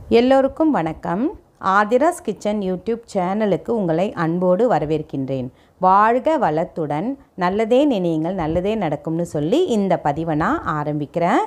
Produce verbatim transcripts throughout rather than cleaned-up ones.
எல்லோருக்கும் வணக்கம். Aadhira's kitchen YouTube சேனலுக்கு உங்களை அன்போடு வரவேற்கின்றேன். வாழ்க வளத்துடன், நல்லதே நினையுங்கள் நல்லதே நடக்கும்னு சொல்லி இந்த பதிவை நான் ஆரம்பிக்கிறேன்.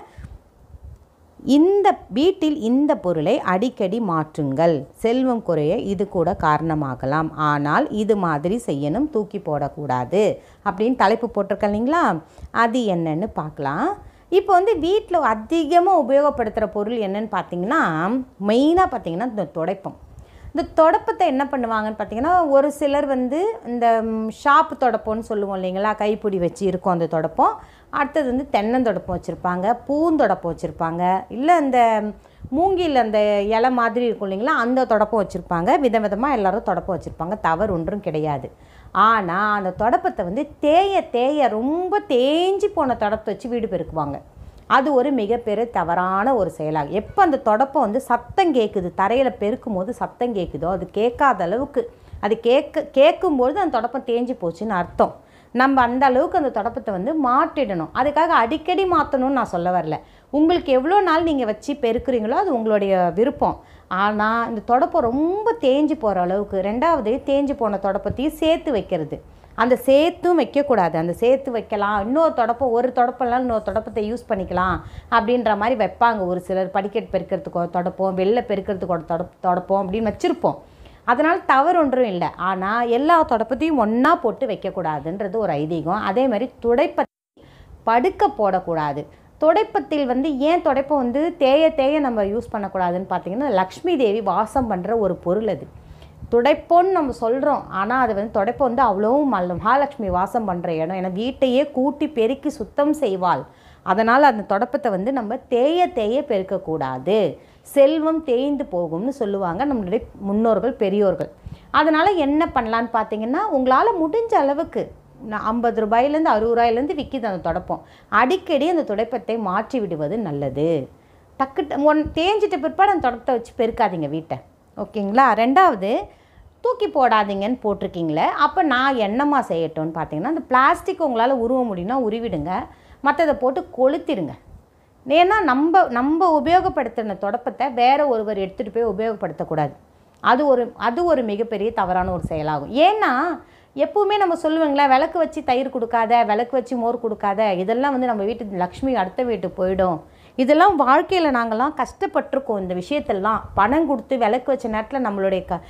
இந்த வீட்டில் இந்த பொருளை அடிக்கடி மாற்றுங்கள், செல்வம் குறைய இது கூட காரணமாகலாம். ஆனால் இது மாதிரி செய்யணும், தூக்கி போடக்கூடாது அப்படின்னு தலைப்பு போட்டிருக்கேன் இல்லைங்களா? அது என்னன்னு பார்க்கலாம். இப்போ வந்து வீட்டில் அதிகமாக உபயோகப்படுத்துகிற பொருள் என்னன்னு பார்த்தீங்கன்னா, மெயினாக பார்த்தீங்கன்னா இந்த துடைப்பம். இந்த துடைப்பத்தை என்ன பண்ணுவாங்கன்னு பார்த்தீங்கன்னா, ஒரு சிலர் வந்து இந்த ஷாப்பு துடைப்பம்னு சொல்லுவோம் இல்லைங்களா, கைப்பிடி வச்சு இருக்கும் அந்த துடைப்பம். அடுத்தது வந்து தென்னந்தொடப்பம் வச்சுருப்பாங்க, பூந்தொடப்பம் வச்சுருப்பாங்க, இல்லை இந்த மூங்கில் அந்த இலை மாதிரி இருக்கும் இல்லைங்களா, அந்த தொடப்பம் வச்சுருப்பாங்க. வித விதமாக எல்லோரும் தொடப்பம் வச்சுருப்பாங்க, தவறு ஒன்றும் கிடையாது. ஆனால் அந்த தொடப்பத்தை வந்து தேய தேய ரொம்ப தேஞ்சி போன தொடப்பத்தை வச்சு வீடு பெருக்குவாங்க. அது ஒரு மிகப்பெரிய தவறான ஒரு செயலாகும். எப்போ அந்த தொடப்பம் வந்து சத்தம் கேட்குது, தரையில் பெருக்கும் போது சத்தம் கேட்குதோ, அது கேட்காத அளவுக்கு, அது கேட்க கேட்கும்பொழுது அந்த தொடப்பம் தேஞ்சி போச்சுன்னு அர்த்தம். நம்ம அந்த அளவுக்கு அந்த தொடப்பத்தை வந்து மாற்றிடணும். அதுக்காக அடிக்கடி மாற்றணும்னு நான் சொல்ல வரல. உங்களுக்கு எவ்வளோ நாள் நீங்கள் வச்சு பெருக்குறீங்களோ அது உங்களுடைய விருப்பம். ஆனால் இந்த தொடப்பம் ரொம்ப தேஞ்சி போகிற அளவுக்கு, ரெண்டாவது தேஞ்சி போன தொடப்பத்தையும் சேர்த்து வைக்கிறது. அந்த சேர்த்தும் வைக்கக்கூடாது. அந்த சேர்த்து வைக்கலாம், இன்னொரு தொடப்பம், ஒரு தொடப்பம்லாம் இன்னொரு தொடப்பத்தை யூஸ் பண்ணிக்கலாம் அப்படின்ற மாதிரி வைப்பாங்க ஒரு சிலர். படிக்கட்டு பெருக்கிறதுக்கு ஒரு தொடப்பம், வெளில பெருக்கிறதுக்கு ஒரு தொடப் தொடப்பம் அப்படின்னு வச்சுருப்போம். அதனால் தவறு ஒன்றும் இல்லை. ஆனால் எல்லா தொடப்பத்தையும் ஒன்றா போட்டு வைக்கக்கூடாதுன்றது ஒரு ஐதீகம். அதே மாதிரி துடைப்பத்தை படுக்க போடக்கூடாது. துடைப்பத்தில் வந்து ஏன் துடைப்பம் வந்து தேய தேய நம்ம யூஸ் பண்ணக்கூடாதுன்னு பார்த்தீங்கன்னா, லக்ஷ்மி தேவி வாசம் பண்ணுற ஒரு பொருள் அது. துடைப்போன்னு நம்ம சொல்கிறோம், ஆனால் அது வந்து துடைப்பம் வந்து அவ்வளோவும் மகாலட்சுமி வாசம் பண்ணுற இடம். ஏன்னா வீட்டையே கூட்டி பெருக்கி சுத்தம் செய்வாள். அதனால் அந்த தொடப்பத்தை வந்து நம்ம தேய தேய பெருக்கக்கூடாது, செல்வம் தேய்ந்து போகும்னு சொல்லுவாங்க நம்மளுடைய முன்னோர்கள், பெரியோர்கள். அதனால் என்ன பண்ணலான்னு பார்த்தீங்கன்னா, உங்களால் முடிஞ்ச அளவுக்கு ஐம்பது ரூபாயிலேருந்து அறுபது ரூபாயிலேருந்து விற்கிது அந்த தொடப்பம். அடிக்கடி அந்த துடைப்பத்தை மாற்றி விடுவது நல்லது. டக்கு ஒன் தேஞ்சிட்ட பிற்பாடு அந்த தொடப்பத்தை வச்சு பெருக்காதீங்க வீட்டை, ஓகேங்களா? ரெண்டாவது, தூக்கி போடாதீங்கன்னு போட்டிருக்கீங்களே, அப்போ நான் என்னம்மா செய்யட்டும்னு பார்த்தீங்கன்னா, அந்த பிளாஸ்டிக் உங்களால் உருவ முடியும்னா உருவிடுங்க, மற்றதை போட்டு கொளுத்திடுங்க. ஏன்னா நம்ம நம்ம உபயோகப்படுத்தின தொடப்பத்தை வேறு ஒருவர் எடுத்துகிட்டு போய் உபயோகப்படுத்தக்கூடாது. அது ஒரு அது ஒரு மிகப்பெரிய தவறான ஒரு செயலாகும். ஏன்னா எப்பவுமே நம்ம சொல்லுவாங்களா, விளக்கு வச்சு தயிர் கொடுக்காத, விளக்கு வச்சு மோர் கொடுக்காத, இதெல்லாம் வந்து நம்ம வீட்டு லக்ஷ்மி அடுத்த வீட்டுக்கு போயிடும். இதெல்லாம் வாழ்க்கையில் நாங்கள்லாம் கஷ்டப்பட்டிருக்கோம். இந்த விஷயத்தெல்லாம் பணம் கொடுத்து விளக்கு வச்ச நேரத்தில் நம்மளுடைய க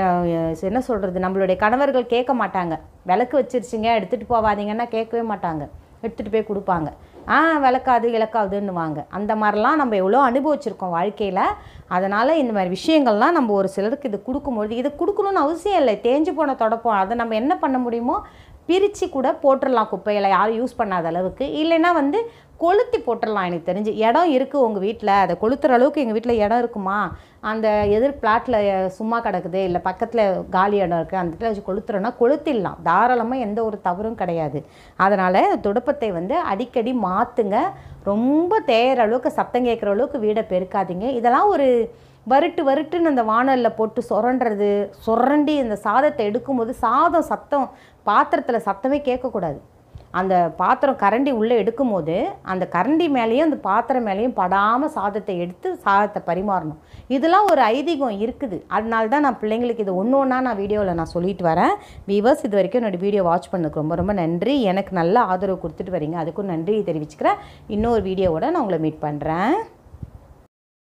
என்ன சொல்கிறது, நம்மளுடைய கணவர்கள் கேட்க மாட்டாங்க. விளக்கு வச்சிருச்சிங்க எடுத்துகிட்டு போவாதீங்கன்னா கேட்கவே மாட்டாங்க, எடுத்துகிட்டு போய் கொடுப்பாங்க. ஆ விளக்காது இலக்காதுன்னுவாங்க. அந்த மாதிரிலாம் நம்ம எவ்வளோ அனுபவிச்சிருக்கோம் வாழ்க்கையில். அதனால் இந்த மாதிரி விஷயங்கள்லாம் நம்ம ஒரு சிலருக்கு இது கொடுக்கும்பொழுது, இது கொடுக்கணுன்னு அவசியம் இல்லை. தேஞ்சு போன தொடப்பம் அதை நம்ம என்ன பண்ண முடியுமோ பிரித்து கூட போட்டுடலாம் குப்பையில், யாரும் யூஸ் பண்ணாத அளவுக்கு. இல்லைன்னா வந்து கொளுத்தி போட்டுடலாம். எனக்கு தெரிஞ்சு இடம் இருக்குது உங்கள் வீட்டில், அதை கொளுத்துற அளவுக்கு எங்கள் வீட்டில் இடம் இருக்குமா, அந்த எதிர் பிளாட்டில் சும்மா கிடக்குது, இல்லை பக்கத்தில் காலி இடம் இருக்குது, அந்த இடத்துல வச்சு கொளுத்துறோன்னா கொளுத்திடலாம். தாராளமாக எந்த ஒரு தவறும் கிடையாது. அதனால் துடைப்பத்தை வந்து அடிக்கடி மாற்றுங்க. ரொம்ப தேயிற அளவுக்கு, சத்தம் கேட்குற அளவுக்கு வீடை பெருக்காதீங்க. இதெல்லாம் ஒரு வருட்டு வருட்டுன்னு அந்த வானலில் போட்டு சுரண்டுறது, சுரண்டி அந்த சாதத்தை எடுக்கும்போது சாதம் சத்தம், பாத்திரத்தில் சத்தமே கேட்கக்கூடாது. அந்த பாத்திரம் கரண்டி உள்ளே எடுக்கும்போது அந்த கரண்டி மேலேயும் அந்த பாத்திரம் மேலேயும் படாமல் சாதத்தை எடுத்து சாதத்தை பரிமாறணும். இதெல்லாம் ஒரு ஐதீகம் இருக்குது. அதனால தான் நான் பிள்ளைங்களுக்கு இது ஒன்று ஒன்றா நான் வீடியோவில் நான் சொல்லிட்டு வரேன். வீவர்ஸ், இது வரைக்கும் என்னோடய வீடியோ வாட்ச் பண்ணதுக்கு ரொம்ப ரொம்ப நன்றி. எனக்கு நல்ல ஆதரவு கொடுத்துட்டு வரீங்க, அதுக்கும் நன்றி தெரிவிச்சுக்கிறேன். இன்னொரு வீடியோவோட நான் உங்களை மீட் பண்ணுறேன்.